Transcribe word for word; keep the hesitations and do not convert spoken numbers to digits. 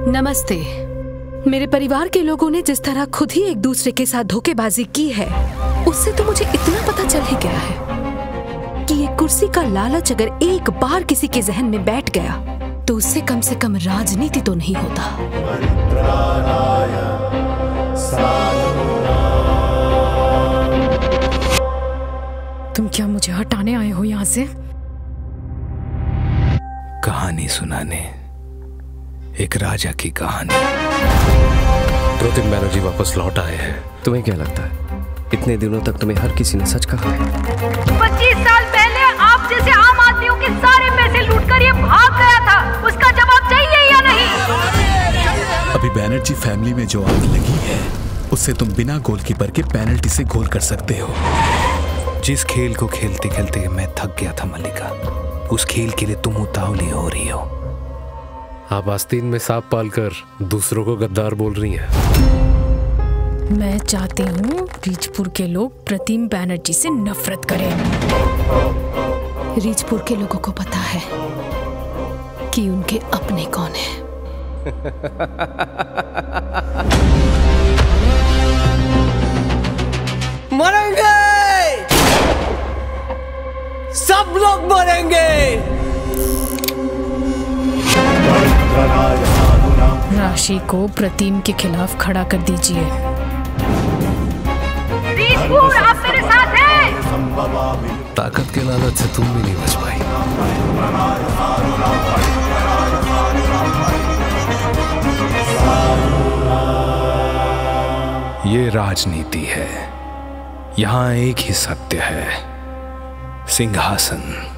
नमस्ते। मेरे परिवार के लोगों ने जिस तरह खुद ही एक दूसरे के साथ धोखेबाजी की है, उससे तो मुझे इतना पता चल ही गया है कि ये कुर्सी का लालच अगर एक बार किसी के जहन में बैठ गया तो उससे कम से कम राजनीति तो नहीं होता। तुम क्या मुझे हटाने आए हो यहाँ से? कहानी सुनाने, एक राजा की कहानी। प्रोतिम बैनर्जी वापस लौट आए हैं। तुम्हें क्या लगता है इतने दिनों तक तुम्हें हर किसी ने सच कहा है? पच्चीस साल पहले आप जैसे आम आदमियों के सारे पैसे लूटकर ये भाग गया था, उसका जवाब चाहिए या नहीं? अभी बैनर्जी फैमिली में जो आग लगी है उससे तुम बिना गोलकीपर के पेनल्टी से गोल कर सकते हो। जिस खेल को खेलते खेलते मैं थक गया था मल्लिका, उस खेल के लिए तुम उतावली हो रही हो। आप आस्तीन में सांप पालकर दूसरों को गद्दार बोल रही हैं। मैं चाहती हूँ रीचपुर के लोग प्रतिम बैनर्जी से नफरत करें। रीचपुर के लोगों को पता है कि उनके अपने कौन हैं। मरेंगे, सब लोग मरेंगे। राशि को प्रतिम के खिलाफ खड़ा कर दीजिए। रीचपुर, आप मेरे साथ हैं? ताकत के लालच से तुम भी नहीं बच पाई। ये राजनीति है, यहाँ एक ही सत्य है, सिंहासन।